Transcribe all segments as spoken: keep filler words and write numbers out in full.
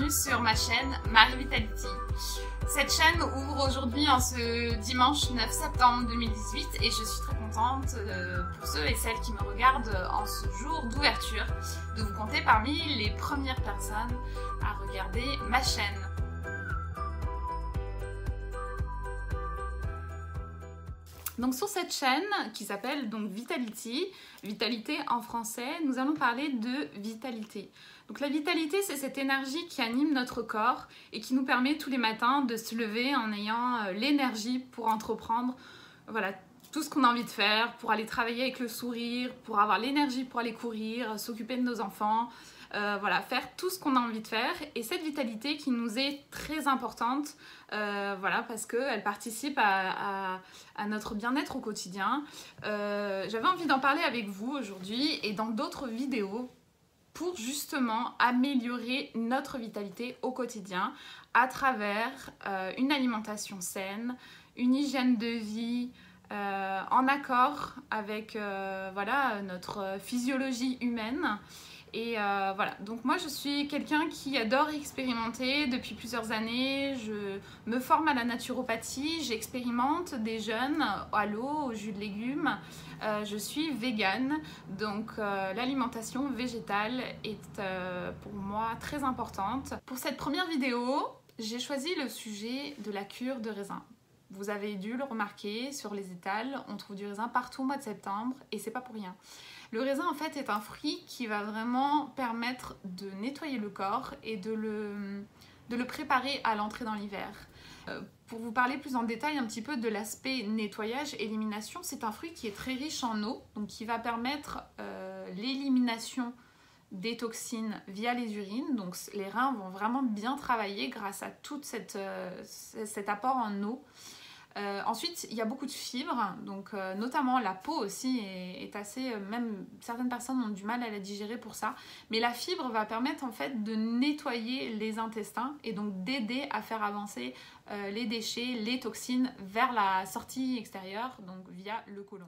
bienvenue sur ma chaîne Marie Vitality. Cette chaîne ouvre aujourd'hui en ce dimanche neuf septembre deux mille dix-huit et je suis très contente euh, pour ceux et celles qui me regardent en ce jour d'ouverture de vous compter parmi les premières personnes à regarder ma chaîne. Donc sur cette chaîne qui s'appelle donc Vitality, vitalité en français, nous allons parler de vitalité. Donc la vitalité, c'est cette énergie qui anime notre corps et qui nous permet tous les matins de se lever en ayant l'énergie pour entreprendre voilà, tout ce qu'on a envie de faire, pour aller travailler avec le sourire, pour avoir l'énergie pour aller courir, s'occuper de nos enfants, euh, voilà, faire tout ce qu'on a envie de faire. Et cette vitalité qui nous est très importante, euh, voilà, parce qu'elle participe à, à, à notre bien-être au quotidien. Euh, j'avais envie d'en parler avec vous aujourd'hui et dans d'autres vidéos, pour justement améliorer notre vitalité au quotidien à travers euh, une alimentation saine, une hygiène de vie euh, en accord avec euh, voilà, notre physiologie humaine. Et euh, voilà, donc moi je suis quelqu'un qui adore expérimenter depuis plusieurs années. Je me forme à la naturopathie, j'expérimente des jeûnes à l'eau, au jus de légumes. Euh, je suis végane, donc euh, l'alimentation végétale est euh, pour moi très importante. Pour cette première vidéo, j'ai choisi le sujet de la cure de raisin. Vous avez dû le remarquer sur les étals, on trouve du raisin partout au mois de septembre et c'est pas pour rien. Le raisin en fait est un fruit qui va vraiment permettre de nettoyer le corps et de le, de le préparer à l'entrée dans l'hiver. Euh, pour vous parler plus en détail un petit peu de l'aspect nettoyage, élimination, c'est un fruit qui est très riche en eau, donc qui va permettre euh, l'élimination des toxines via les urines. Donc les reins vont vraiment bien travailler grâce à tout cette, euh, cet apport en eau. Euh, ensuite, il y a beaucoup de fibres, donc euh, notamment la peau aussi est, est assez, euh, même certaines personnes ont du mal à la digérer pour ça, mais la fibre va permettre en fait de nettoyer les intestins et donc d'aider à faire avancer euh, les déchets, les toxines vers la sortie extérieure, donc via le côlon.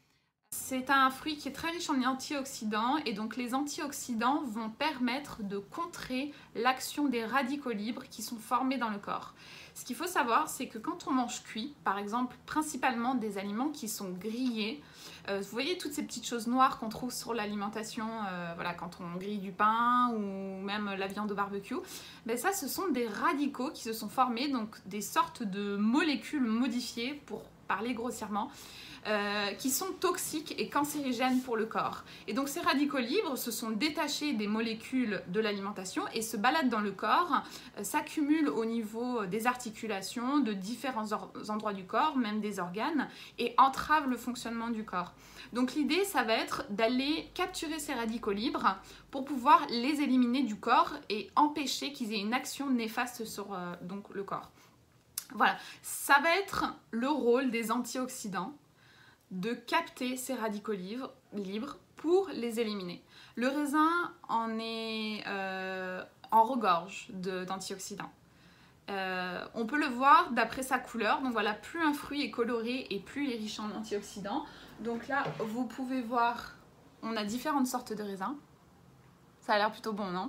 C'est un fruit qui est très riche en antioxydants et donc les antioxydants vont permettre de contrer l'action des radicaux libres qui sont formés dans le corps. Ce qu'il faut savoir, c'est que quand on mange cuit, par exemple principalement des aliments qui sont grillés, euh, vous voyez toutes ces petites choses noires qu'on trouve sur l'alimentation, euh, voilà, quand on grille du pain ou même la viande au barbecue, ben ça ce sont des radicaux qui se sont formés, donc des sortes de molécules modifiées pour parler grossièrement, Euh, qui sont toxiques et cancérigènes pour le corps. Et donc ces radicaux libres se sont détachés des molécules de l'alimentation et se baladent dans le corps, euh, s'accumulent au niveau des articulations, de différents endroits du corps, même des organes, et entravent le fonctionnement du corps. Donc l'idée, ça va être d'aller capturer ces radicaux libres pour pouvoir les éliminer du corps et empêcher qu'ils aient une action néfaste sur euh, donc, le corps. Voilà, ça va être le rôle des antioxydants, de capter ces radicaux libres, libres pour les éliminer. Le raisin en est euh, en regorge d'antioxydants. Euh, on peut le voir d'après sa couleur. Donc voilà, plus un fruit est coloré et plus il est riche en antioxydants. Donc là, vous pouvez voir, on a différentes sortes de raisins. Ça a l'air plutôt bon, non?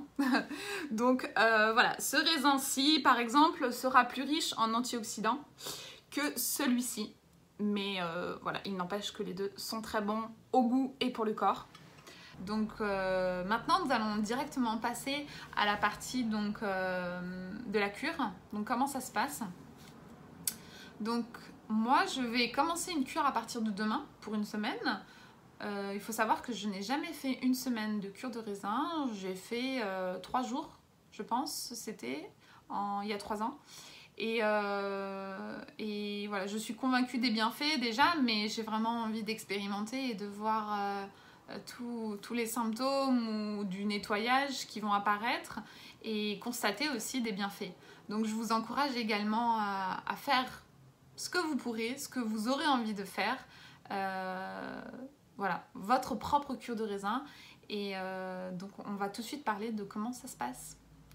Donc euh, voilà, ce raisin-ci, par exemple, sera plus riche en antioxydants que celui-ci. Mais euh, voilà, il n'empêche que les deux sont très bons au goût et pour le corps. Donc euh, maintenant, nous allons directement passer à la partie donc, euh, de la cure. Donc comment ça se passe? Donc moi, je vais commencer une cure à partir de demain pour une semaine. Euh, il faut savoir que je n'ai jamais fait une semaine de cure de raisin. J'ai fait euh, trois jours, je pense, c'était il y a trois ans. Et, euh, et voilà, je suis convaincue des bienfaits déjà, mais j'ai vraiment envie d'expérimenter et de voir euh, tous les symptômes ou du nettoyage qui vont apparaître et constater aussi des bienfaits. Donc je vous encourage également à, à faire ce que vous pourrez, ce que vous aurez envie de faire. Euh, voilà, votre propre cure de raisin. Et euh, donc on va tout de suite parler de comment ça se passe.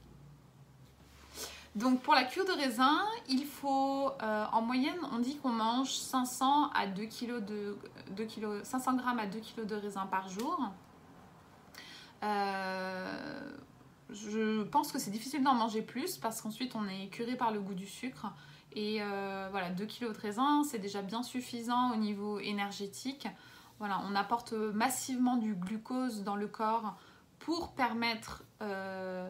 Donc pour la cure de raisin, il faut, euh, en moyenne, on dit qu'on mange cinq cents à deux kilos de, deux kilos, cinq cents grammes à deux kilos de raisin par jour. Euh, je pense que c'est difficile d'en manger plus parce qu'ensuite on est écœuré par le goût du sucre. Et euh, voilà, deux kilos de raisin, c'est déjà bien suffisant au niveau énergétique. Voilà, on apporte massivement du glucose dans le corps pour permettre euh,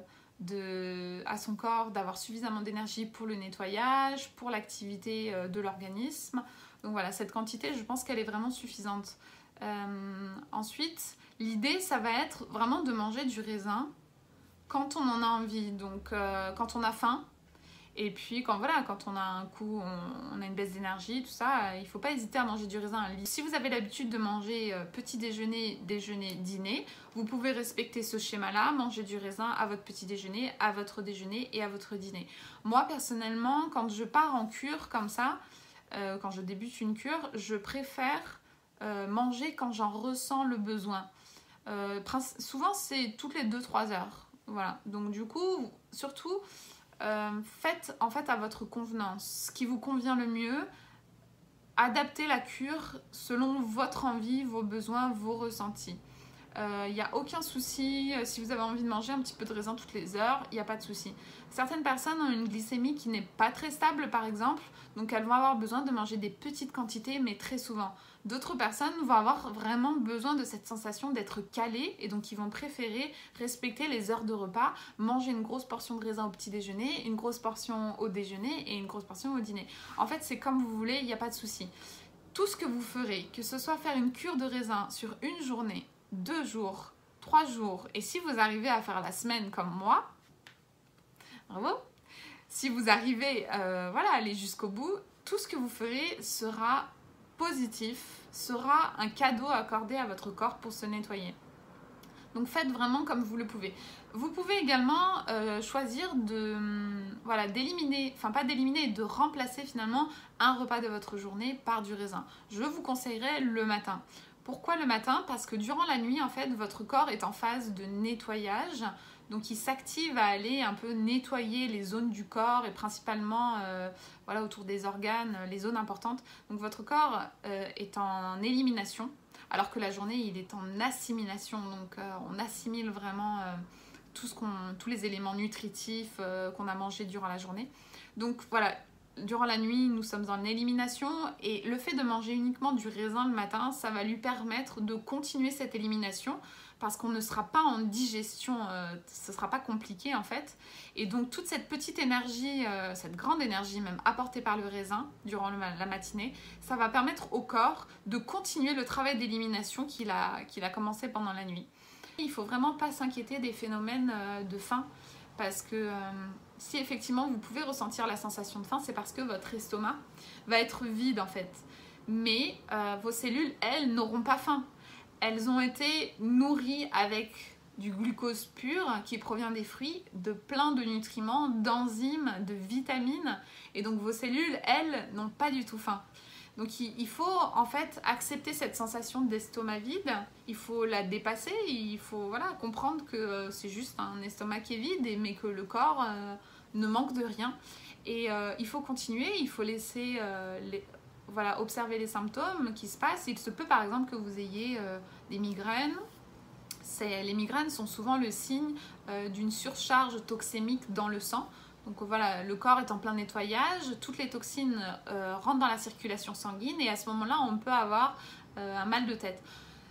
de, à son corps d'avoir suffisamment d'énergie pour le nettoyage, pour l'activité euh, de l'organisme. Donc voilà, cette quantité, je pense qu'elle est vraiment suffisante. Euh, ensuite, l'idée, ça va être vraiment de manger du raisin quand on en a envie, donc euh, quand on a faim. Et puis quand, voilà, quand on a un coup, on, on a une baisse d'énergie, tout ça, il ne faut pas hésiter à manger du raisin. Si vous avez l'habitude de manger euh, petit déjeuner, déjeuner, dîner, vous pouvez respecter ce schéma-là, manger du raisin à votre petit déjeuner, à votre déjeuner et à votre dîner. Moi personnellement, quand je pars en cure comme ça, euh, quand je débute une cure, je préfère euh, manger quand j'en ressens le besoin. Euh, souvent c'est toutes les deux trois heures. Voilà, donc du coup, surtout... Euh, faites en fait à votre convenance, ce qui vous convient le mieux, adaptez la cure selon votre envie, vos besoins, vos ressentis. Il euh, n'y a aucun souci, si vous avez envie de manger un petit peu de raisin toutes les heures, il n'y a pas de souci. Certaines personnes ont une glycémie qui n'est pas très stable par exemple, donc elles vont avoir besoin de manger des petites quantités mais très souvent. D'autres personnes vont avoir vraiment besoin de cette sensation d'être calées et donc ils vont préférer respecter les heures de repas, manger une grosse portion de raisin au petit déjeuner, une grosse portion au déjeuner et une grosse portion au dîner. En fait c'est comme vous voulez, il n'y a pas de souci. Tout ce que vous ferez, que ce soit faire une cure de raisin sur une journée, deux jours, trois jours, et si vous arrivez à faire la semaine comme moi, bravo, si vous arrivez euh, voilà, à aller jusqu'au bout, tout ce que vous ferez sera positif, sera un cadeau accordé à votre corps pour se nettoyer. Donc faites vraiment comme vous le pouvez. Vous pouvez également euh, choisir de, voilà, d'éliminer, enfin pas d'éliminer, de remplacer finalement un repas de votre journée par du raisin. Je vous conseillerais le matin. Pourquoi le matin? Parce que durant la nuit, en fait, votre corps est en phase de nettoyage. Donc, il s'active à aller un peu nettoyer les zones du corps et principalement euh, voilà, autour des organes, les zones importantes. Donc, votre corps euh, est en élimination, alors que la journée, il est en assimilation. Donc, euh, on assimile vraiment euh, tout ce qu'on, tous les éléments nutritifs euh, qu'on a mangés durant la journée. Donc, voilà. Durant la nuit, nous sommes en élimination et le fait de manger uniquement du raisin le matin, ça va lui permettre de continuer cette élimination parce qu'on ne sera pas en digestion, euh, ce ne sera pas compliqué en fait. Et donc toute cette petite énergie, euh, cette grande énergie même apportée par le raisin durant le, la matinée, ça va permettre au corps de continuer le travail d'élimination qu'il a, qu'il a commencé pendant la nuit. Il ne faut vraiment pas s'inquiéter des phénomènes euh, de faim parce que... Euh, si effectivement vous pouvez ressentir la sensation de faim, c'est parce que votre estomac va être vide en fait. Mais euh, vos cellules, elles, n'auront pas faim. Elles ont été nourries avec du glucose pur qui provient des fruits, de plein de nutriments, d'enzymes, de vitamines. Et donc vos cellules, elles, n'ont pas du tout faim. Donc il faut en fait accepter cette sensation d'estomac vide, il faut la dépasser, il faut voilà, comprendre que c'est juste un estomac qui est vide, mais que le corps euh, ne manque de rien. Et euh, il faut continuer, il faut laisser euh, les, voilà, observer les symptômes qui se passent. Il se peut par exemple que vous ayez euh, des migraines. C'est, les migraines sont souvent le signe euh, d'une surcharge toxémique dans le sang. Donc voilà, le corps est en plein nettoyage, toutes les toxines euh, rentrent dans la circulation sanguine et à ce moment-là, on peut avoir euh, un mal de tête.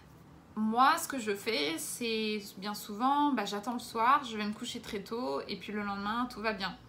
Moi, ce que je fais, c'est bien souvent, bah, j'attends le soir, je vais me coucher très tôt et puis le lendemain, tout va bien.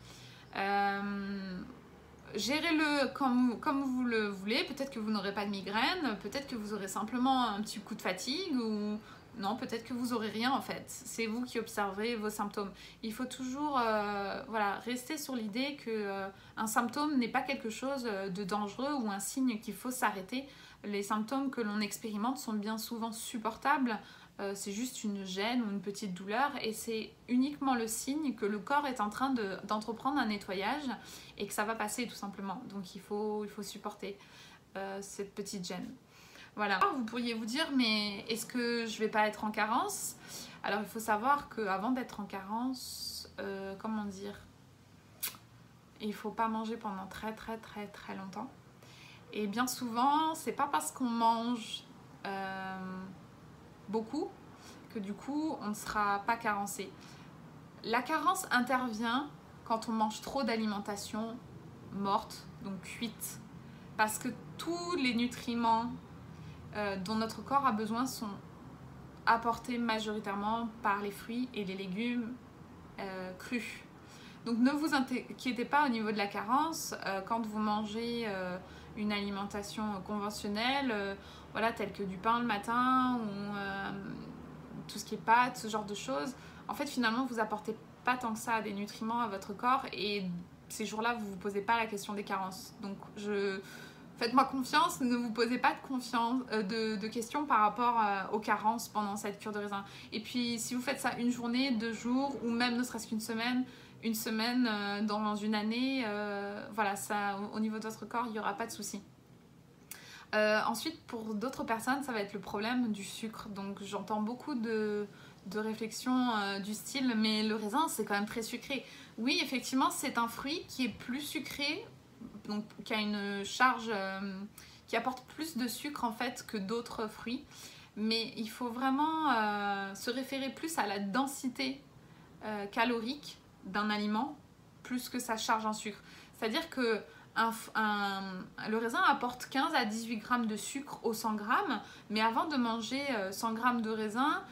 Euh, Gérez-le comme, comme vous le voulez, peut-être que vous n'aurez pas de migraine, peut-être que vous aurez simplement un petit coup de fatigue ou... Non, peut-être que vous n'aurez rien en fait. C'est vous qui observerez vos symptômes. Il faut toujours euh, voilà, rester sur l'idée qu'un euh, symptôme n'est pas quelque chose de dangereux ou un signe qu'il faut s'arrêter. Les symptômes que l'on expérimente sont bien souvent supportables. Euh, c'est juste une gêne ou une petite douleur et c'est uniquement le signe que le corps est en train de, d'entreprendre un nettoyage et que ça va passer tout simplement. Donc il faut, il faut supporter euh, cette petite gêne. Voilà. Vous pourriez vous dire, mais est-ce que je vais pas être en carence? Alors, il faut savoir qu'avant d'être en carence, euh, comment dire, il faut pas manger pendant très très très très longtemps. Et bien souvent, c'est pas parce qu'on mange euh, beaucoup que du coup, on ne sera pas carencé. La carence intervient quand on mange trop d'alimentation morte, donc cuite, parce que tous les nutriments euh, dont notre corps a besoin sont apportés majoritairement par les fruits et les légumes euh, crus. Donc ne vous inquiétez pas au niveau de la carence euh, quand vous mangez euh, une alimentation conventionnelle, euh, voilà, telle que du pain le matin ou euh, tout ce qui est pâtes, ce genre de choses. En fait, finalement, vous apportez pas tant que ça des nutriments à votre corps et ces jours-là, vous ne vous posez pas la question des carences. Donc, je... faites-moi confiance, ne vous posez pas de, confiance, euh, de, de questions par rapport euh, aux carences pendant cette cure de raisin. Et puis, si vous faites ça une journée, deux jours ou même ne serait-ce qu'une semaine, une semaine euh, dans une année, euh, voilà, ça, au, au niveau de votre corps, il n'y aura pas de souci. Euh, ensuite, pour d'autres personnes, ça va être le problème du sucre. Donc, j'entends beaucoup de, de réflexions euh, du style, mais le raisin, c'est quand même très sucré. Oui, effectivement, c'est un fruit qui est plus sucré, donc qui a une charge, euh, qui apporte plus de sucre en fait que d'autres fruits. Mais il faut vraiment euh, se référer plus à la densité euh, calorique d'un aliment, plus que sa charge en sucre. C'est-à-dire que Un, un, le raisin apporte quinze à dix-huit grammes de sucre au cent grammes, mais avant de manger cent grammes de raisin,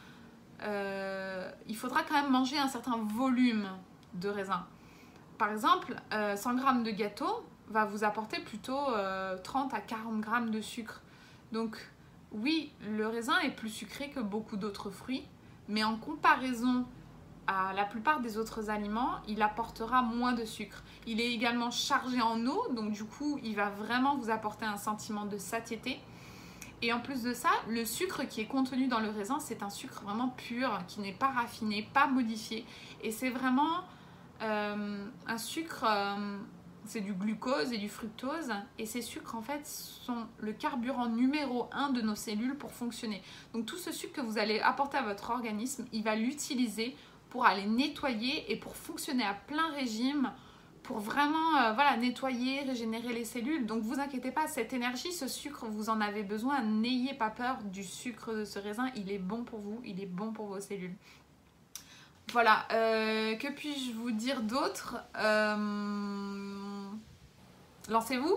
euh, il faudra quand même manger un certain volume de raisin. Par exemple, euh, cent grammes de gâteau va vous apporter plutôt euh, trente à quarante grammes de sucre. Donc oui, le raisin est plus sucré que beaucoup d'autres fruits, mais en comparaison à la plupart des autres aliments, il apportera moins de sucre. Il est également chargé en eau, donc du coup, il va vraiment vous apporter un sentiment de satiété. Et en plus de ça, le sucre qui est contenu dans le raisin, c'est un sucre vraiment pur, qui n'est pas raffiné, pas modifié. Et c'est vraiment euh, un sucre, euh, c'est du glucose et du fructose. Et ces sucres, en fait, sont le carburant numéro un de nos cellules pour fonctionner. Donc tout ce sucre que vous allez apporter à votre organisme, il va l'utiliser pour aller nettoyer et pour fonctionner à plein régime, pour vraiment euh, voilà, nettoyer, régénérer les cellules. Donc vous inquiétez pas, cette énergie, ce sucre, vous en avez besoin. N'ayez pas peur du sucre de ce raisin, il est bon pour vous, il est bon pour vos cellules. Voilà, euh, que puis-je vous dire d'autre? euh... Lancez-vous.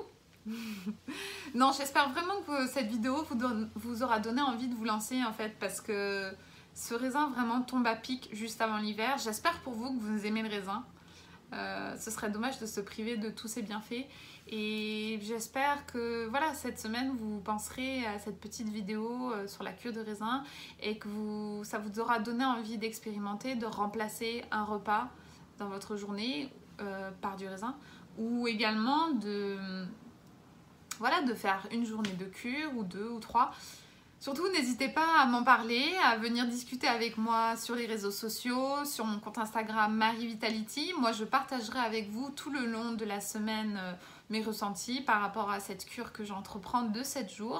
Non, j'espère vraiment que cette vidéo vous, donne, vous aura donné envie de vous lancer en fait, parce que ce raisin vraiment tombe à pic juste avant l'hiver. J'espère pour vous que vous aimez le raisin. Euh, ce serait dommage de se priver de tous ces bienfaits. Et j'espère que voilà, cette semaine, vous penserez à cette petite vidéo euh, sur la cure de raisin et que vous, ça vous aura donné envie d'expérimenter, de remplacer un repas dans votre journée euh, par du raisin. Ou également de, voilà, de faire une journée de cure ou deux ou trois. Surtout, n'hésitez pas à m'en parler, à venir discuter avec moi sur les réseaux sociaux, sur mon compte Instagram Marie Vitality. Moi, je partagerai avec vous tout le long de la semaine euh, mes ressentis par rapport à cette cure que j'entreprends de sept jours.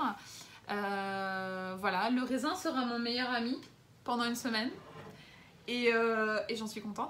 Euh, voilà, le raisin sera mon meilleur ami pendant une semaine et, euh, et j'en suis contente.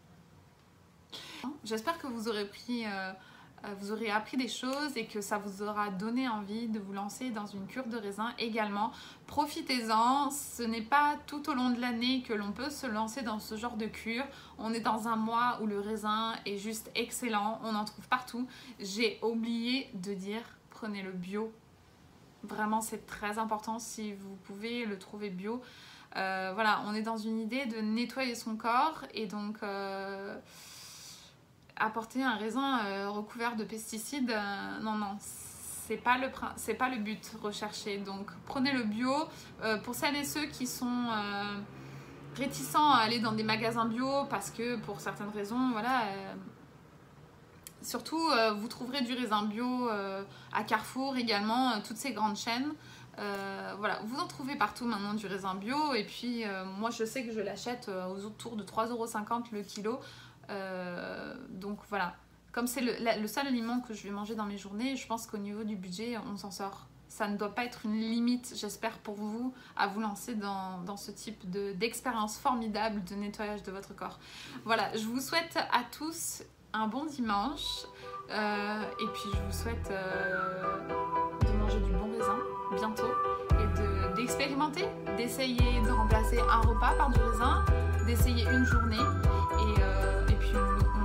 J'espère que vous aurez pris... Euh, vous aurez appris des choses et que ça vous aura donné envie de vous lancer dans une cure de raisin également. Profitez-en, ce n'est pas tout au long de l'année que l'on peut se lancer dans ce genre de cure. On est dans un mois où le raisin est juste excellent, on en trouve partout. J'ai oublié de dire, prenez le bio. Vraiment, c'est très important si vous pouvez le trouver bio. Euh, voilà, on est dans une idée de nettoyer son corps et donc... Euh, apporter un raisin euh, recouvert de pesticides, euh, non, non, c'est pas le, c'est pas le but recherché. Donc prenez le bio. Euh, pour celles et ceux qui sont euh, réticents à aller dans des magasins bio parce que pour certaines raisons, voilà, euh, surtout euh, vous trouverez du raisin bio euh, à Carrefour également, euh, toutes ces grandes chaînes. Euh, voilà, vous en trouvez partout maintenant du raisin bio et puis euh, moi je sais que je l'achète euh, aux autour de trois euros cinquante le kilo. Euh, donc voilà, comme c'est le, le seul aliment que je vais manger dans mes journées, je pense qu'au niveau du budget, on s'en sort. Ça ne doit pas être une limite, j'espère pour vous, à vous lancer dans, dans ce type de, d'expérience formidable de nettoyage de votre corps. Voilà, je vous souhaite à tous un bon dimanche euh, et puis je vous souhaite euh, de manger du bon raisin bientôt et de, d'expérimenter, d'essayer de remplacer un repas par du raisin, d'essayer une journée et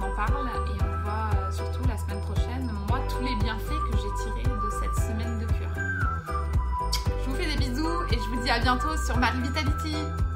en parle et on voit euh, surtout la semaine prochaine, moi, tous les bienfaits que j'ai tirés de cette semaine de cure. Je vous fais des bisous et je vous dis à bientôt sur Marie Vitality.